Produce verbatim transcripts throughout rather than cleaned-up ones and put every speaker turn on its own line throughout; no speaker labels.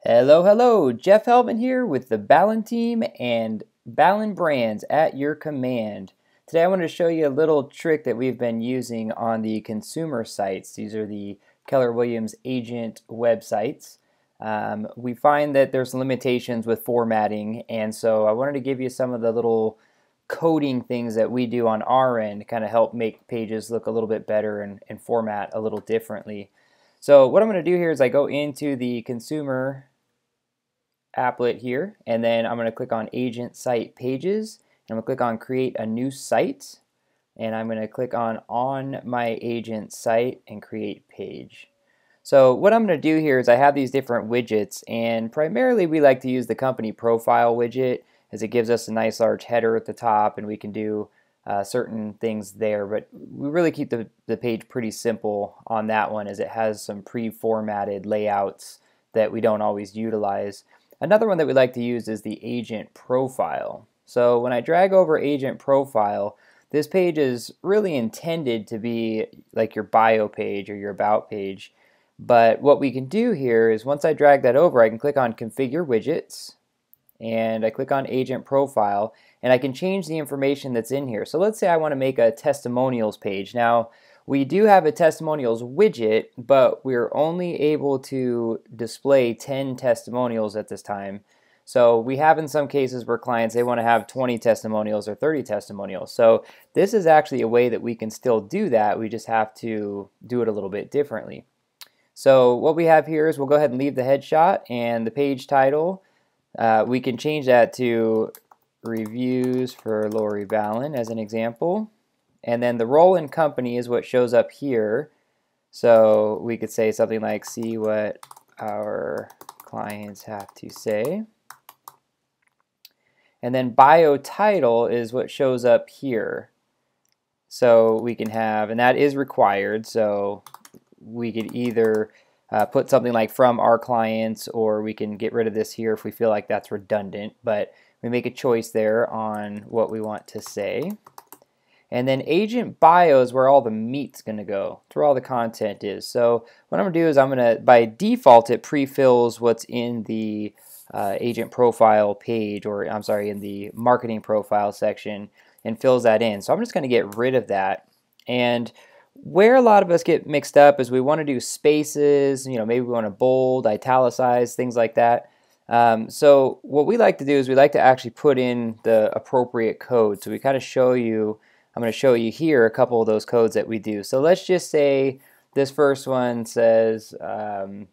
Hello, hello, Jeff Helman here with the Ballen team and Ballen brands at your command. Today I wanted to show you a little trick that we've been using on the consumer sites. These are the Keller Williams agent websites. Um, we find that there's limitations with formatting, and so I wanted to give you some of the little coding things that we do on our end to kind of help make pages look a little bit better and, and format a little differently. So what I'm going to do here is I go into the consumer applet here, and then I'm going to click on agent site pages, and I'm going to click on create a new site, and I'm going to click on on my agent site and create page. So what I'm going to do here is I have these different widgets, and primarily we like to use the company profile widget as it gives us a nice large header at the top, and we can do uh, certain things there, but we really keep the, the page pretty simple on that one as it has some pre-formatted layouts that we don't always utilize. Another one that we like to use is the agent profile. So when I drag over agent profile, this page is really intended to be like your bio page or your about page. But what we can do here is once I drag that over, I can click on configure widgets, and I click on agent profile, and I can change the information that's in here. So let's say I want to make a testimonials page. Now, we do have a testimonials widget, but we're only able to display ten testimonials at this time. So we have in some cases where clients, they want to have twenty testimonials or thirty testimonials. So this is actually a way that we can still do that. We just have to do it a little bit differently. So what we have here is we'll go ahead and leave the headshot and the page title. Uh, we can change that to reviews for Lori Ballen as an example. And then the role and company is what shows up here. So we could say something like, see what our clients have to say. And then bio title is what shows up here. So we can have, and that is required, so we could either uh, put something like from our clients, or we can get rid of this here if we feel like that's redundant, but we make a choice there on what we want to say. And then agent bio is where all the meat's going to go. It's where all the content is. So what I'm going to do is I'm going to, by default, it pre-fills what's in the uh, agent profile page, or I'm sorry, in the marketing profile section, and fills that in. So I'm just going to get rid of that. And where a lot of us get mixed up is we want to do spaces, you know, maybe we want to bold, italicize, things like that. Um, so what we like to do is we like to actually put in the appropriate code. So we kind of show you, I'm going to show you here a couple of those codes that we do. So let's just say this first one says um,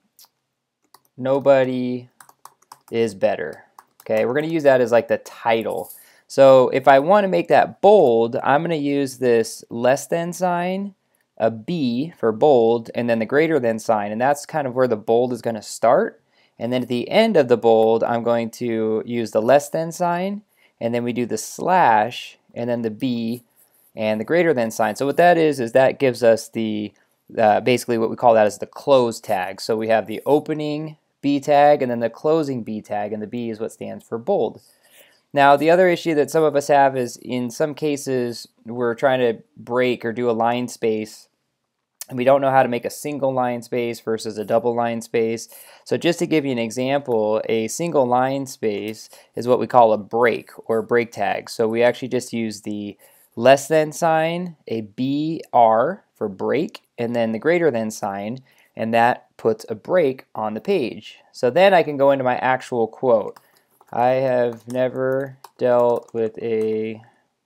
nobody is better. Okay, we're going to use that as like the title. So if I want to make that bold, I'm going to use this less than sign, a B for bold, and then the greater than sign, and that's kind of where the bold is going to start. And then at the end of the bold, I'm going to use the less than sign, and then we do the slash, and then the B, and the greater than sign. So what that is, is that gives us the, uh, basically what we call that is the close tag. So we have the opening B tag and then the closing B tag, and the B is what stands for bold. Now the other issue that some of us have is in some cases we're trying to break or do a line space, and we don't know how to make a single line space versus a double line space. So just to give you an example, a single line space is what we call a break or a break tag. So we actually just use the less than sign, a B R for break, and then the greater than sign, and that puts a break on the page. So then I can go into my actual quote. I have never dealt with a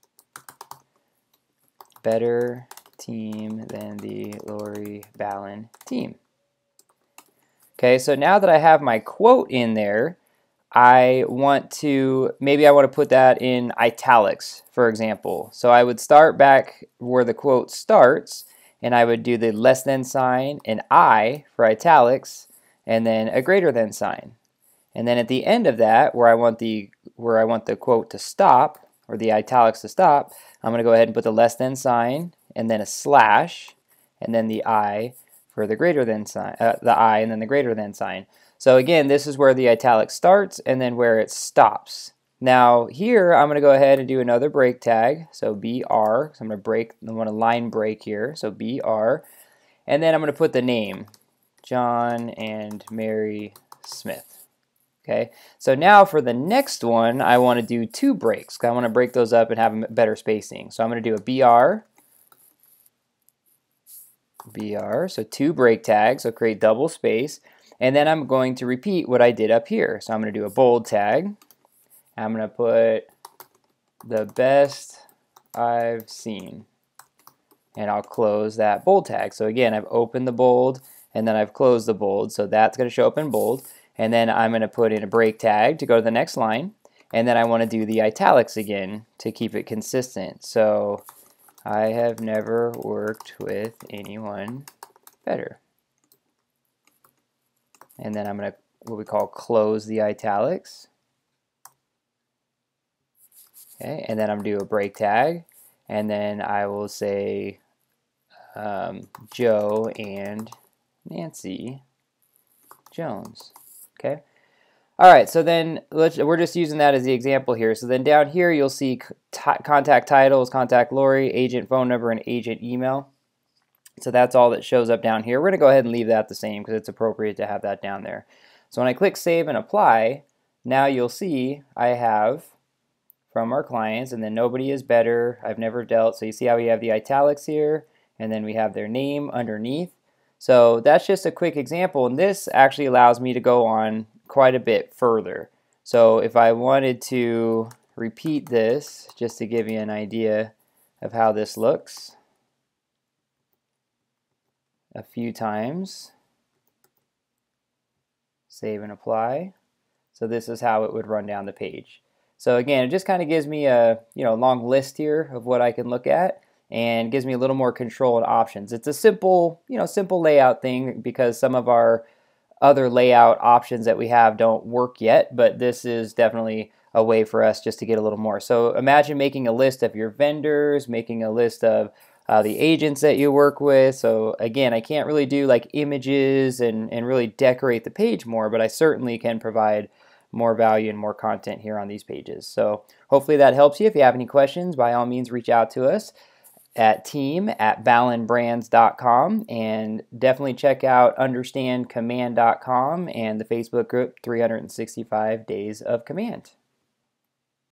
better team than the Lori Ballen team. Okay, so now that I have my quote in there, I want to, maybe I want to put that in italics, for example. So I would start back where the quote starts, and I would do the less than sign, an I for italics, and then a greater than sign. And then at the end of that, where I want the where I want the quote to stop, or the italics to stop, I'm going to go ahead and put the less than sign, and then a slash, and then the I for the greater than sign, uh, the I, and then the greater than sign. So again, this is where the italic starts and then where it stops. Now here, I'm going to go ahead and do another break tag. So B R, so I'm going to break, I want a line break here. So B R, and then I'm going to put the name, John and Mary Smith. Okay, so now for the next one, I want to do two breaks. I want to break those up and have better spacing. So I'm going to do a B R, B R, so two break tags, so create double space. And then I'm going to repeat what I did up here. So I'm going to do a bold tag. I'm going to put the best I've seen. And I'll close that bold tag. So again, I've opened the bold and then I've closed the bold. So that's going to show up in bold. And then I'm going to put in a break tag to go to the next line. And then I want to do the italics again to keep it consistent. So I have never worked with anyone better. And then I'm going to, what we call, close the italics. Okay, and then I'm going to do a break tag. And then I will say um, Joe and Nancy Jones. Okay. All right, so then let's, we're just using that as the example here. So then down here you'll see contact titles, contact Lori, agent phone number, and agent email. So that's all that shows up down here. We're going to go ahead and leave that the same because it's appropriate to have that down there. So when I click Save and Apply, now you'll see I have from our clients, and then nobody is better, I've never dealt. So you see how we have the italics here, and then we have their name underneath. So that's just a quick example, and this actually allows me to go on quite a bit further. So if I wanted to repeat this, just to give you an idea of how this looks a few times, save and apply. So this is how it would run down the page. So again, it just kind of gives me a you know long list here of what I can look at, and gives me a little more control and options. It's a simple, you know, simple layout thing because some of our other layout options that we have don't work yet, but this is definitely a way for us just to get a little more. So imagine making a list of your vendors, making a list of uh, the agents that you work with. So again, I can't really do like images and, and really decorate the page more, but I certainly can provide more value and more content here on these pages. So hopefully that helps you. If you have any questions, by all means reach out to us at team at ballen brands dot com, and definitely check out understand command dot com and the Facebook group three hundred sixty-five Days of Command.